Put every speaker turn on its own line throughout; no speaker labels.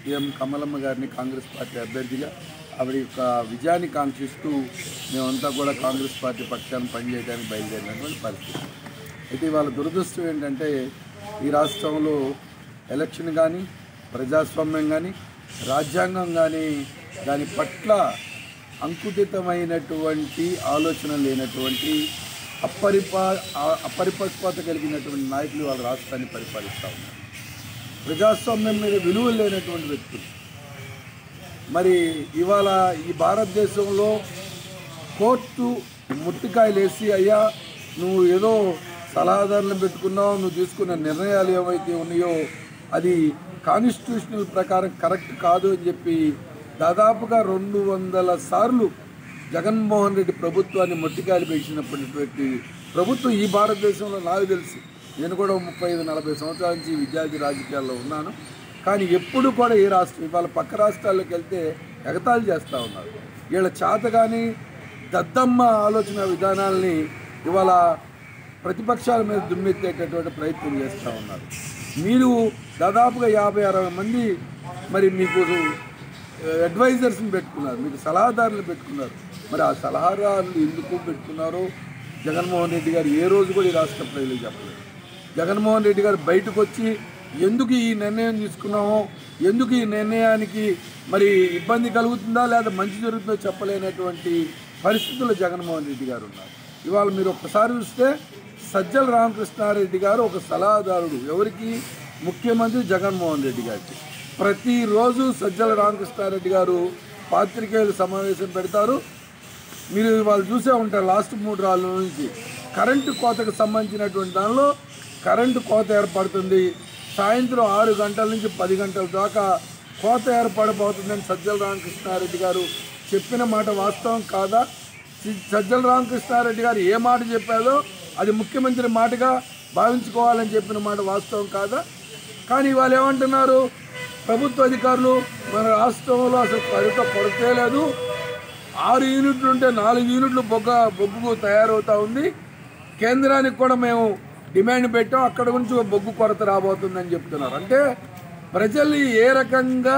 ఎం కమలమ్మ గారిని కాంగ్రెస్ పార్టీ అభ్యర్థిగా ఆవిడ యొక్క విజయాన్ని కాంక్షిస్తూ మేమంతా కూడా కాంగ్రెస్ పార్టీ పక్షాన్ని పనిచేయడానికి బయలుదేరినటువంటి పరిస్థితి. అయితే ఇవాళ దురదృష్టం ఏంటంటే ఈ రాష్ట్రంలో ఎలక్షన్ కానీ ప్రజాస్వామ్యం కానీ రాజ్యాంగం కానీ దాని పట్ల అంకుటితమైనటువంటి ఆలోచన లేనటువంటి అపరిపక్వత కలిగినటువంటి నాయకులు వాళ్ళ రాష్ట్రాన్ని పరిపాలిస్తూ ఉన్నారు. ప్రజాస్వామ్యం మీద విలువలు లేనటువంటి వ్యక్తులు. మరి ఇవాళ ఈ భారతదేశంలో కోర్టు ముట్టికాయలు వేసి అయ్యా నువ్వు ఏదో సలహాదారులను పెట్టుకున్నావు, నువ్వు తీసుకున్న నిర్ణయాలు ఏవైతే ఉన్నాయో అది కాన్స్టిట్యూషనల్ ప్రకారం కరెక్ట్ కాదు అని చెప్పి దాదాపుగా 200 సార్లు జగన్మోహన్ రెడ్డి ప్రభుత్వాన్ని మొట్టికాయలు పెంచినటువంటి ప్రభుత్వం ఈ భారతదేశంలో నాకు తెలిసి, నేను కూడా 35-40 సంవత్సరాల నుంచి విద్యార్థి రాజకీయాల్లో ఉన్నాను. కానీ ఎప్పుడు కూడా ఈ రాష్ట్రం ఇవాళ పక్క రాష్ట్రాల్లోకి వెళ్తే ఎగతాళి చేస్తూ ఉన్నారు. వీళ్ళ చేత కానీ దద్దమ్మ ఆలోచన విధానాలని ఇవాళ ప్రతిపక్షాల మీద దుమ్మెత్తేటటువంటి ప్రయత్నం చేస్తూ ఉన్నారు. మీరు దాదాపుగా 50-60 మంది మరి మీకు అడ్వైజర్స్ని పెట్టుకున్నారు, మీకు సలహాదారులు పెట్టుకున్నారు. మరి ఆ సలహాదారులు ఎందుకు పెట్టుకున్నారో జగన్మోహన్ రెడ్డి గారు ఏ రోజు కూడా ఈ రాష్ట్ర ప్రజలకు చెప్పలేదు. జగన్మోహన్ రెడ్డి గారు బయటకు వచ్చి ఎందుకు ఈ నిర్ణయం తీసుకున్నామో, ఎందుకు ఈ నిర్ణయానికి మరి ఇబ్బంది కలుగుతుందా లేదా మంచి జరుగుతుందో చెప్పలేనటువంటి పరిస్థితుల్లో జగన్మోహన్ రెడ్డి గారు ఉన్నారు. ఇవాళ మీరు ఒక్కసారి చూస్తే సజ్జల రామకృష్ణారెడ్డి గారు ఒక సలహాదారుడు ఎవరికి? ముఖ్యమంత్రి జగన్మోహన్ రెడ్డి గారికి. ప్రతిరోజు సజ్జల రామకృష్ణారెడ్డి గారు పాత్రికేయులు సమావేశం పెడతారు. మీరు ఇవాళ చూసే ఉంటారు లాస్ట్ 3 రోజుల నుంచి కరెంటు కోతకు సంబంధించినటువంటి దానిలో కరెంటు కోత ఏర్పడుతుంది. సాయంత్రం 6 గంటల నుంచి 10 గంటల దాకా కోత ఏర్పడబోతుందని సజ్జల రామకృష్ణారెడ్డి గారు చెప్పిన మాట వాస్తవం కాదా? సజ్జల రామకృష్ణారెడ్డి గారు ఏ మాట చెప్పారో అది ముఖ్యమంత్రి మాటగా భావించుకోవాలని చెప్పిన మాట వాస్తవం కాదా? కానీ వాళ్ళు ఏమంటున్నారు, ప్రభుత్వ అధికారులు మన రాష్ట్రంలో అసలు కొరతే లేదు, 6 యూనిట్లు ఉంటే 4 యూనిట్లు బొగ్గు తయారవుతూ ఉంది, కేంద్రానికి కూడా మేము డిమాండ్ పెట్టాం, అక్కడ నుంచి బొగ్గు కొరత రాబోతుందని చెప్తున్నారు. అంటే ప్రజల్ని ఏ రకంగా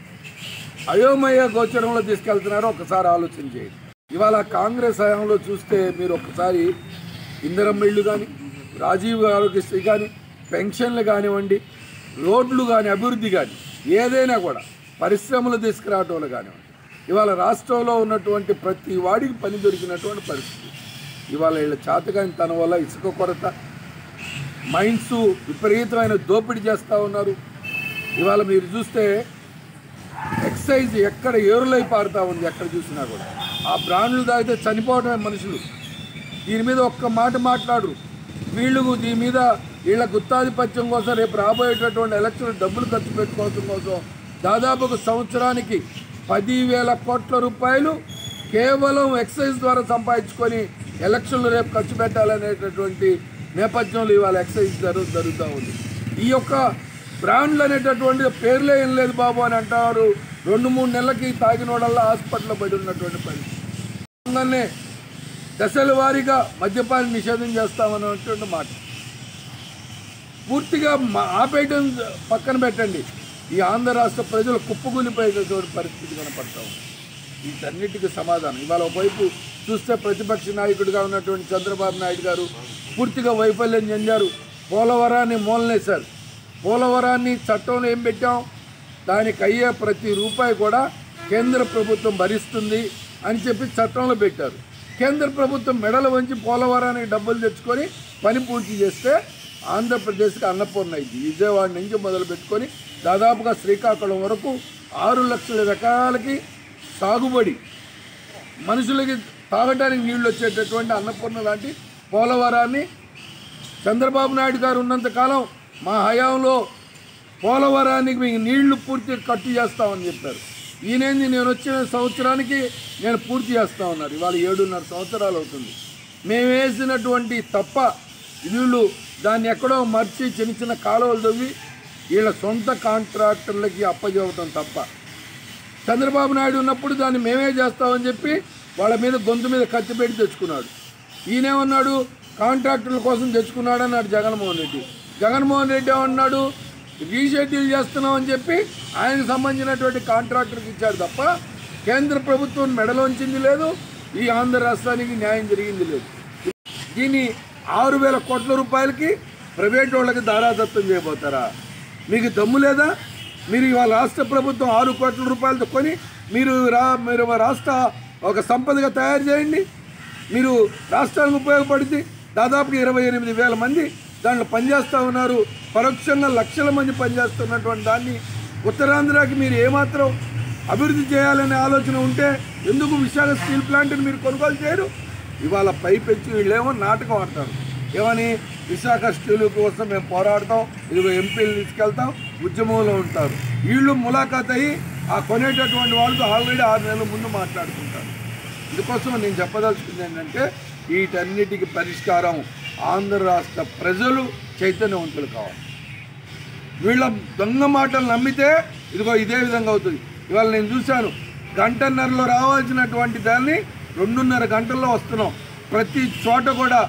అయోమయ గోచరంలో తీసుకెళ్తున్నారో ఒకసారి ఆలోచన చేయండి. ఇవాళ కాంగ్రెస్ హయాంలో చూస్తే మీరు ఒకసారి ఇందిరమ్మ ఇళ్ళు కానీ, రాజీవ్ ఆరోగ్యశ్రీ కానీ, పెన్షన్లు కానివ్వండి, రోడ్లు కానీ, అభివృద్ధి కానీ ఏదైనా కూడా పరిశ్రమలు తీసుకురావటంలో కానివ్వండి, ఇవాళ రాష్ట్రంలో ఉన్నటువంటి ప్రతి వాడికి పని దొరికినటువంటి పరిస్థితి. ఇవాళ వీళ్ళ చేతకాని తన వల్ల ఇసుక కొరత, మైన్స్ విపరీతమైన దోపిడీ చేస్తూ ఉన్నారు. ఇవాళ మీరు చూస్తే ఎక్సైజ్ ఎక్కడ ఏరులై పారుతూ ఉంది, ఎక్కడ చూసినా కూడా ఆ బ్రాండ్లు తాగితే చనిపోవటమే మనుషులు. దీని మీద ఒక్క మాట మాట్లాడరు వీళ్ళు. దీని మీద వీళ్ళ గుత్తాధిపత్యం కోసం రేపు రాబోయేటటువంటి ఎలక్షన్ డబ్బులు ఖర్చు పెట్టుకోవడం కోసం దాదాపు ఒక సంవత్సరానికి 10,000 కోట్ల రూపాయలు కేవలం ఎక్సైజ్ ద్వారా సంపాదించుకొని ఎలక్షన్లు రేపు ఖర్చు పెట్టాలనేటటువంటి నేపథ్యంలో ఇవాళ ఎక్సైజ్ జరుగుతూ ఉంది. ఈ యొక్క బ్రాండ్లు అనేటటువంటి పేర్లే ఏం లేదు బాబు అని అంటారు. 2-3 నెలలకి తాగిన వాళ్ళ హాస్పిటల్లో పడి ఉన్నటువంటి పరిస్థితి. దశల వారీగా మద్యపాన్ని నిషేధం చేస్తామన్నటువంటి మాట పూర్తిగా ఆపేయడం పక్కన పెట్టండి. ఈ ఆంధ్ర రాష్ట్ర ప్రజలు కుప్పకూలిపోయేటటువంటి పరిస్థితి కనపడతా ఉంది. వీటన్నిటికీ సమాధానం ఇవాళ ఒకవైపు చూస్తే ప్రతిపక్ష నాయకుడిగా ఉన్నటువంటి చంద్రబాబు నాయుడు గారు పూర్తిగా వైఫల్యం చెందారు. పోలవరాన్ని మూలనేశారు. పోలవరాన్ని చట్టంలో ఏం పెట్టాం, దానికి అయ్యే ప్రతి రూపాయి కూడా కేంద్ర ప్రభుత్వం భరిస్తుంది అని చెప్పి చట్టంలో పెట్టారు. కేంద్ర ప్రభుత్వం మెడలు వంచి పోలవరానికి డబ్బులు తెచ్చుకొని పని పూర్తి చేస్తే ఆంధ్రప్రదేశ్కి అన్నపూర్ణ అయింది. విజయవాడ నుంచి మొదలు పెట్టుకొని దాదాపుగా శ్రీకాకుళం వరకు 6 లక్షల ఎకరాలకి సాగుబడి, మనుషులకి తాగడానికి నీళ్లు వచ్చేటటువంటి అన్నపూర్ణ లాంటి పోలవరాన్ని చంద్రబాబు నాయుడు గారు ఉన్నంతకాలం మా హయాంలో పోలవరానికి మీకు నీళ్లు పూర్తిగా కట్టు చేస్తామని చెప్పారు. ఈయనేంది నేను వచ్చిన సంవత్సరానికి నేను పూర్తి చేస్తా ఉన్నారు. ఇవాళ 7.5 సంవత్సరాలు అవుతుంది. మేము వేసినటువంటి తప్ప వీళ్ళు దాన్ని ఎక్కడో మర్చి చిన్న చిన్న కాలువలు తవ్వి వీళ్ళ సొంత కాంట్రాక్టర్లకి అప్పచెబుతాం తప్ప, చంద్రబాబు నాయుడు ఉన్నప్పుడు దాన్ని మేమే చేస్తామని చెప్పి వాళ్ళ మీద గొంతు మీద కత్తి పెట్టి తెచ్చుకున్నాడు. ఈయనేమన్నాడు, కాంట్రాక్టర్ల కోసం తెచ్చుకున్నాడు అన్నాడు జగన్మోహన్ రెడ్డి. జగన్మోహన్ రెడ్డి ఏమన్నాడు, రీషెడ్యూల్ చేస్తున్నామని చెప్పి ఆయనకు సంబంధించినటువంటి కాంట్రాక్టర్కి ఇచ్చాడు తప్ప కేంద్ర ప్రభుత్వం మెడలోంచింది లేదు, ఈ ఆంధ్ర రాష్ట్రానికి న్యాయం జరిగింది లేదు. దీన్ని 6,000 కోట్ల రూపాయలకి ప్రైవేట్ వాళ్ళకి దారాదత్తం చేయబోతారా? మీకు దమ్ము లేదా? మీరు ఇవాళ రాష్ట్ర ప్రభుత్వం 6 కోట్ల రూపాయలతో కొని మీరు రాష్ట్ర ఒక సంపదగా తయారు చేయండి. మీరు రాష్ట్రానికి ఉపయోగపడింది. దాదాపు 28,000 మంది దాంట్లో పనిచేస్తూ ఉన్నారు. పరోక్షంగా లక్షల మంది పనిచేస్తున్నటువంటి దాన్ని ఉత్తరాంధ్రకి మీరు ఏమాత్రం అభివృద్ధి చేయాలనే ఆలోచన ఉంటే ఎందుకు విశాఖ స్టీల్ ప్లాంట్ని మీరు కొనుగోలు చేయరు? ఇవాళ పైపెచ్చి వీళ్ళేమో నాటకం ఆడతారు. ఏమని విశాఖ స్టీల్ కోసం మేము పోరాడతాం, ఇదిగో ఎంపీలు తీసుకెళ్తాం, ఉద్యమంలో ఉంటారు. వీళ్ళు ములాఖాత్ అయ్యి ఆ కొనేటటువంటి వాళ్ళతో ఆల్రెడీ 6 నెలల ముందు మాట్లాడుకుంటారు. ఇందుకోసం నేను చెప్పదలుచుకుంది ఏంటంటే వీటన్నిటికీ పరిష్కారం ఆంధ్ర రాష్ట్ర ప్రజలు చైతన్యవంతులు కావాలి. వీళ్ళ దొంగ మాటలు నమ్మితే ఇదిగో ఇదే విధంగా అవుతుంది. ఇవాళ నేను చూశాను, గంటన్నరలో రావాల్సినటువంటి దాన్ని 2.5 గంటల్లో వస్తున్నాం. ప్రతి చోట కూడా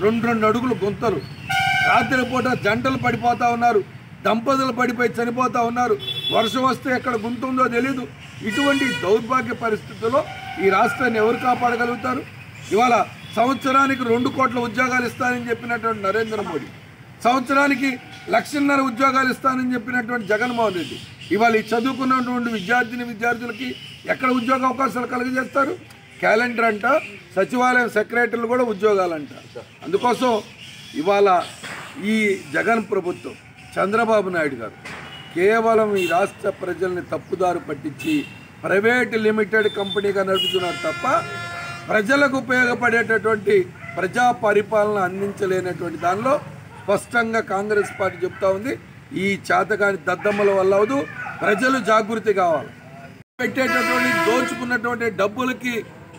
2 అడుగులు గుంతలు. రాత్రిపూట జంటలు పడిపోతూ ఉన్నారు, దంపతులు పడిపోయి చనిపోతూ ఉన్నారు. వర్షం వస్తే ఎక్కడ గుంతుందో తెలీదు. ఇటువంటి దౌర్భాగ్య పరిస్థితుల్లో ఈ రాష్ట్రాన్ని ఎవరు కాపాడగలుగుతారు? ఇవాళ సంవత్సరానికి 2 కోట్ల ఉద్యోగాలు ఇస్తానని చెప్పినటువంటి నరేంద్ర మోడీ, సంవత్సరానికి 1,50,000 ఉద్యోగాలు ఇస్తానని చెప్పినటువంటి జగన్మోహన్ రెడ్డి, ఇవాళ ఈ చదువుకున్నటువంటి విద్యార్థులకి ఎక్కడ ఉద్యోగ అవకాశాలు కలుగజేస్తారు? క్యాలెండర్ అంట, సచివాలయం సెక్రటరీలు కూడా ఉద్యోగాలంట. అందుకోసం ఇవాళ ఈ జగన్ ప్రభుత్వం, చంద్రబాబు నాయుడు గారు కేవలం ఈ రాష్ట్ర ప్రజల్ని తప్పుదారు పట్టించి ప్రైవేట్ లిమిటెడ్ కంపెనీగా నడుపుతున్నారు తప్ప ప్రజలకు ఉపయోగపడేటటువంటి ప్రజా పరిపాలన అందించలేనటువంటి దానిలో స్పష్టంగా కాంగ్రెస్ పార్టీ చెప్తా ఉంది. ఈ చేతకాని దద్దమ్మల వల్ల అవదు. ప్రజలు జాగృతి కావాలి. పెట్టేటటువంటి దోచుకున్నటువంటి డబ్బులకి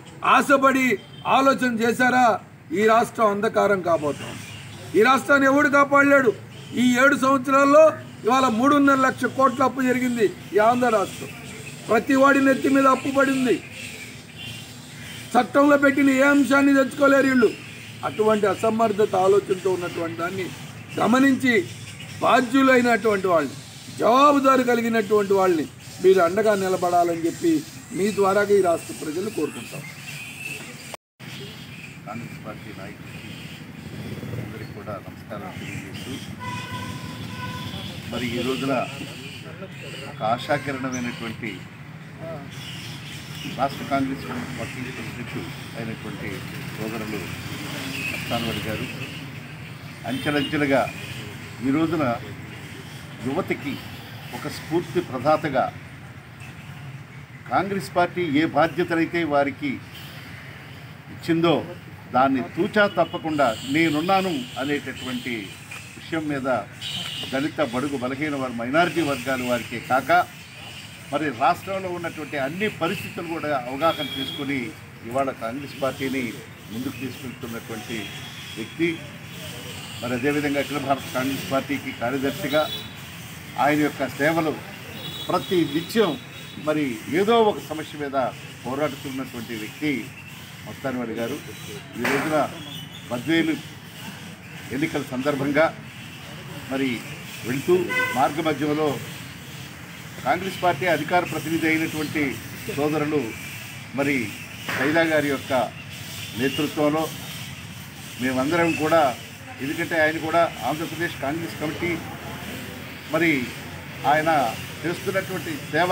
ఆశపడి ఆలోచన చేశారా? ఈ రాష్ట్రం అంధకారం కాబోతుంది. ఈ రాష్ట్రాన్ని ఎవడు కాపాడలేడు. ఈ 7 సంవత్సరాల్లో ఇవాళ 3.5 లక్షల కోట్ల అప్పు జరిగింది ఈ ఆంధ్ర రాష్ట్రం. ప్రతి వాడి నెత్తి మీద అప్పు పడింది. చట్టంలో పెట్టిన ఏ అంశాన్ని తెచ్చుకోలేరు వీళ్ళు. అటువంటి అసమర్థత ఆలోచనతో ఉన్నటువంటి దాన్ని గమనించి బాధ్యులైనటువంటి వాళ్ళని, జవాబుదారు కలిగినటువంటి వాళ్ళని మీరు అండగా నిలబడాలని చెప్పి మీ ద్వారా ఈ రాష్ట్ర ప్రజలు కోరుకుంటాం.
కాంగ్రెస్ పార్టీ నాయకులకి అందరికీ కూడా నమస్కారం తెలియజేస్తూ, మరి ఈ రోజున ఒక ఆశాకిరణమైనటువంటి రాష్ట్ర కాంగ్రెస్ పార్టీ ప్రెసిడెంట్ అయినటువంటి సోదరులు అస్తానవరి గారు అంచెలంచెలుగా ఈ రోజున యువతకి ఒక స్ఫూర్తి ప్రదాతగా కాంగ్రెస్ పార్టీ ఏ బాధ్యతలైతే వారికి ఇచ్చిందో దాన్ని తూచా తప్పకుండా నేనున్నాను అనేటటువంటి విషయం మీద దళిత, బడుగు, బలహీన మైనారిటీ వర్గాల వారికే కాక మరి రాష్ట్రంలో ఉన్నటువంటి అన్ని పరిస్థితులు కూడా అవగాహన తీసుకొని ఇవాళ కాంగ్రెస్ పార్టీని ముందుకు తీసుకెళ్తున్నటువంటి వ్యక్తి. మరి అదేవిధంగా అఖిల భారత కాంగ్రెస్ పార్టీకి కార్యదర్శిగా ఆయన యొక్క సేవలు ప్రతి నిత్యం మరి ఏదో ఒక సమస్య మీద పోరాడుతున్నటువంటి వ్యక్తి మస్తానవరి గారు ఈ రోజున బద్వేలు ఎన్నికల సందర్భంగా మరి వెళ్తూ మార్గ మధ్యంలో కాంగ్రెస్ పార్టీ అధికార ప్రతినిధి అయినటువంటి సోదరులు మరి సైదా గారి యొక్క నేతృత్వంలో మేమందరం కూడా, ఎందుకంటే ఆయన కూడా ఆంధ్రప్రదేశ్ కాంగ్రెస్ కమిటీ మరి ఆయన చేస్తున్నటువంటి సేవ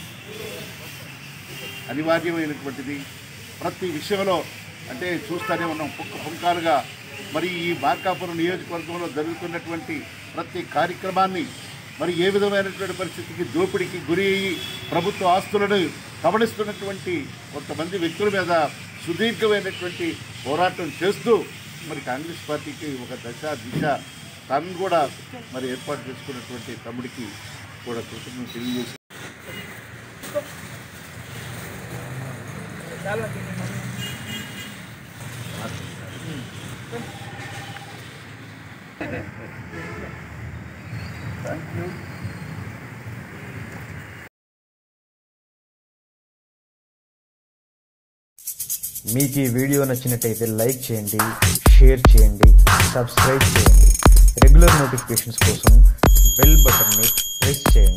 అనివార్యమైనటువంటిది. ప్రతి విషయంలో అంటే చూస్తూనే ఉన్నాం పుంకాలుగా. మరి ఈ మార్కాపురం నియోజకవర్గంలో జరుగుతున్నటువంటి ప్రతి కార్యక్రమాన్ని మరి ఏ విధమైనటువంటి పరిస్థితికి దోపిడీకి గురి అయ్యి ప్రభుత్వ ఆస్తులను కబళిస్తున్నటువంటి కొంతమంది వ్యక్తుల మీద సుదీర్ఘమైనటువంటి పోరాటం చేస్తూ మరి కాంగ్రెస్ పార్టీకి ఒక దిశ తను కూడా మరి ఏర్పాటు చేసుకున్నటువంటి తమ్ముడికి కూడా కృతజ్ఞతలు తెలియజేసి థ్యాంక్ యూ.
మీకు ఈ వీడియో నచ్చినట్టయితే లైక్ చేయండి, షేర్ చేయండి, సబ్స్క్రైబ్ చేయండి. రెగ్యులర్ నోటిఫికేషన్స్ కోసం బెల్ బటన్ని ప్రెస్ చేయండి.